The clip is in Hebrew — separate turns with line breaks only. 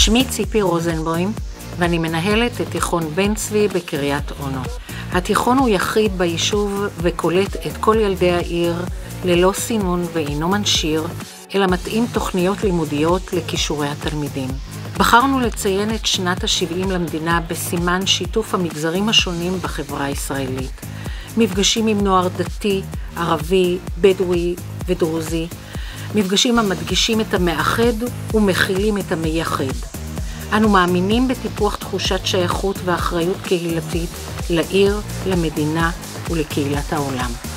שמי ציפי רוזנבוים, ואני מנהלת את תיכון בן צבי בקריית אונו. התיכון הוא יחיד ביישוב וקולט את כל ילדי העיר ללא סינון ואינו מנשיר, אלא מתאים תוכניות לימודיות לכישורי התלמידים. בחרנו לציין את שנת ה-70 למדינה בסימן שיתוף המגזרים השונים בחברה הישראלית. מפגשים עם נוער דתי, ערבי, בדואי ודרוזי, מפגשים המדגישים את המאחד ומכילים את המייחד. אנו מאמינים בטיפוח תחושת שייכות ואחריות קהילתית לעיר, למדינה ולקהילת העולם.